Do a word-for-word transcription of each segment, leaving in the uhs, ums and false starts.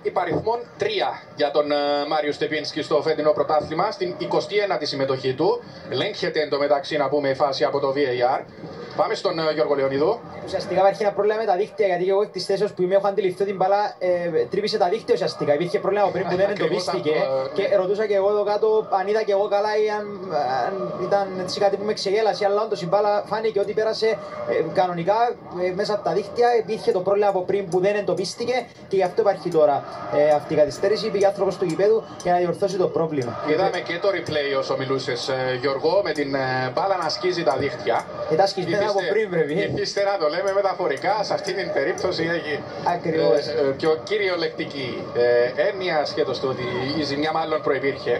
υπαριθμών τρία για τον Μάριο Στεπίνσκι στο φετινό πρωτάθλημα, στην εικοστή ένατη συμμετοχή του. Ελέγχεται εντωμεταξύ να πούμε η φάση από το βι έι αρ. Πάμε στον Γιώργο Λεωνίδου. Ουσιαστικά υπάρχει ένα πρόβλημα με τα δίχτυα, γιατί και εγώ εκ της θέσεως που είμαι έχω αντιληφθεί την μπάλα ε, τρύπησε τα δίχτυα ουσιαστικά. Υπήρχε πρόβλημα πριν που δεν εντοπίστηκε το... και ρωτούσα και εγώ εδώ κάτω αν είδα και εγώ καλά ή αν, αν ήταν έτσι κάτι που με ξεγέλασε, αλλά όντως η μπάλα φάνηκε ότι πέρασε ε, κανονικά ε, μέσα από τα δίχτυα. Υπήρχε το πρόβλημα από πριν που δεν εντοπίστηκε και γι' αυτό υπάρχει τώρα ε, αυτή η καθυστέρηση. Πήγε άνθρωπος του γηπέδου για να διορθώσει το πρόβλημα. Είδαμε και το replay όσο μιλούσες, Γιώργο, με την μπάλα να σκίζει τα δίχτυα. Και τα σκισμένα από πριν πρέπει. Ήθιστε να το λέμε μεταφορικά, σε αυτή την περίπτωση έχει ακριβώς. Ε, πιο κυριολεκτική ε, έννοια σχέτως του ότι η ζημιά μάλλον προϋπήρχε.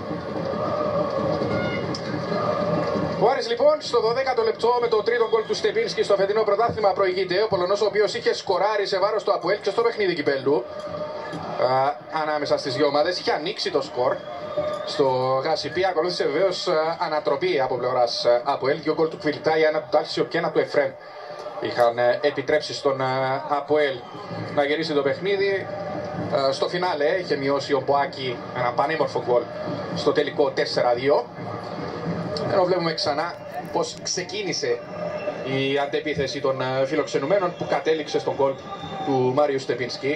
Ο Άρης λοιπόν στο δωδέκατο λεπτό με το τρίτο γκολ του Στεπίνσκι στο φετινό πρωτάθλημα προηγείται. Ο Πολωνός ο οποίος είχε σκοράρει σε βάρος του ΑΠΟΕΛ και στο παιχνίδι κυπέλλου ανάμεσα στις δυο ομάδες. Είχε ανοίξει το σκορ στο Γασιπί. Ακολούθησε βεβαίως ανατροπή από πλευράς ΑΠΟΕΛ. Δύο γκολ του Κβιλτάη, ένα του Τάλσιο και ένα του Εφρέμ είχαν επιτρέψει στον ΑΠΟΕΛ να γυρίσει το παιχνίδι. Στο φινάλε είχε μειώσει ο Μποάκη ένα πανέμορφο γκολ στο τελικό τέσσερα δύο. Ενώ βλέπουμε ξανά πως ξεκίνησε η αντεπίθεση των φιλοξενουμένων που κατέληξε στον γκολ του Μάριου Στεπίνσκι,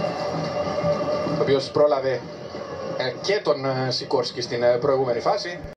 ο οποίος πρόλαβε και τον Σικόρσκι στην προηγούμενη φάση.